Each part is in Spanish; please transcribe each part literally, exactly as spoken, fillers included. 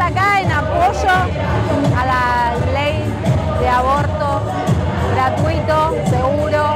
acá en apoyo a la ley de aborto gratuito, seguro,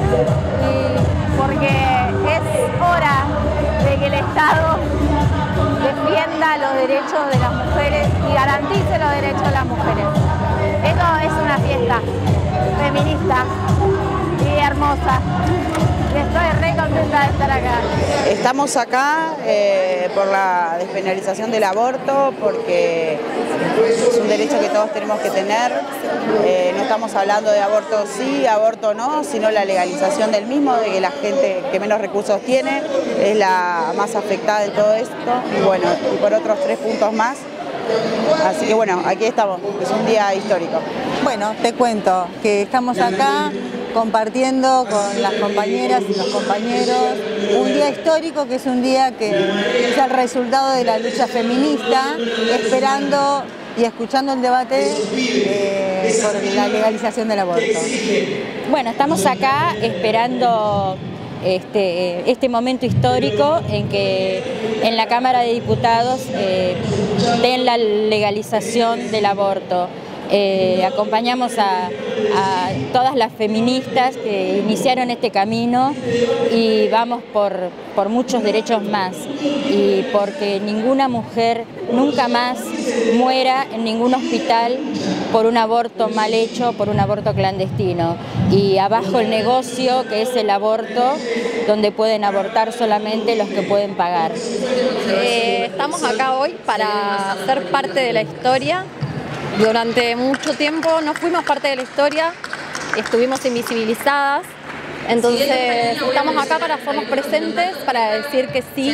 y porque es hora de que el Estado defienda los derechos de las mujeres y garantice los derechos de las mujeres. Esto es una fiesta feminista y hermosa. Y estoy re contenta de estar acá. Estamos acá eh, por la despenalización del aborto, porque es un derecho que todos tenemos que tener. Eh, no estamos hablando de aborto sí, aborto no, sino la legalización del mismo, de que la gente que menos recursos tiene es la más afectada de todo esto. Y bueno, y por otros tres puntos más. Así que bueno, aquí estamos, es un día histórico. Bueno, te cuento que estamos acá compartiendo con las compañeras y los compañeros un día histórico, que es un día que es el resultado de la lucha feminista, esperando y escuchando el debate eh, por la legalización del aborto. Bueno, estamos acá esperando Este, este momento histórico en que en la Cámara de Diputados eh, den la legalización del aborto. Eh, acompañamos a, a todas las feministas que iniciaron este camino y vamos por, por muchos derechos más, y porque ninguna mujer nunca más muera en ningún hospital por un aborto mal hecho, por un aborto clandestino. Y abajo el negocio que es el aborto, donde pueden abortar solamente los que pueden pagar. Eh, estamos acá hoy para ser parte de la historia. Durante mucho tiempo no fuimos parte de la historia, estuvimos invisibilizadas, entonces estamos acá para hacernos presentes, para decir que sí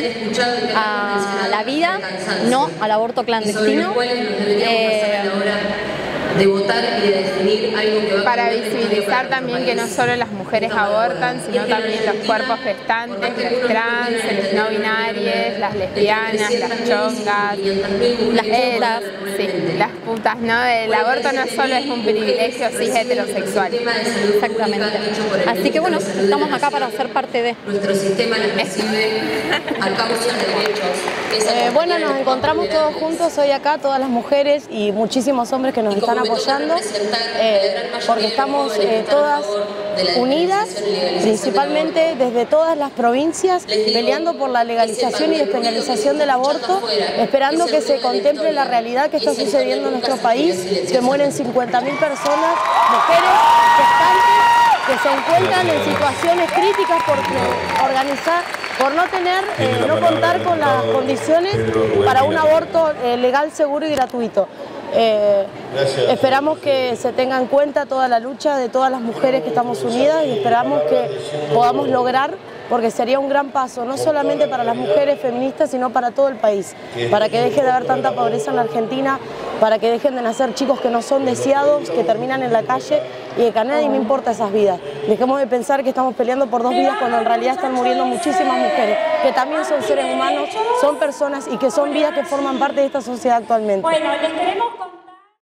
a la vida, no al aborto clandestino. Eh, de votar y de definir algo que va a para visibilizar también que no solo las mujeres abortan, sino también los cuerpos gestantes, los trans, los no binarios, las lesbianas, las chongas, las putas. Sí, las putas, ¿no? El aborto no solo es un privilegio cis heterosexual. Exactamente. Así que bueno, estamos acá para ser parte de... Nuestro sistema les recibe al cabo de derechos. Eh, bueno, nos encontramos todos juntos hoy acá, todas las mujeres y muchísimos hombres que nos están apoyando, eh, porque estamos eh, todas unidas, principalmente desde todas las provincias, peleando por la legalización y despenalización del aborto, esperando que se contemple la realidad que está sucediendo en nuestro país, que mueren cincuenta mil personas, mujeres gestantes, que se encuentran en situaciones críticas por organizar, por no tener, eh, no contar con las condiciones para un aborto eh, legal, seguro y gratuito. Eh, esperamos que se tenga en cuenta toda la lucha de todas las mujeres que estamos unidas y esperamos que podamos lograr, porque sería un gran paso, no solamente para las mujeres feministas, sino para todo el país, para que deje de haber tanta pobreza en la Argentina, para que dejen de nacer chicos que no son deseados, que terminan en la calle y que a nadie le importa esas vidas. Dejemos de pensar que estamos peleando por dos vidas cuando en realidad están muriendo muchísimas mujeres, que también son seres humanos, son personas y que son vidas que forman parte de esta sociedad actualmente. Bueno, les queremos...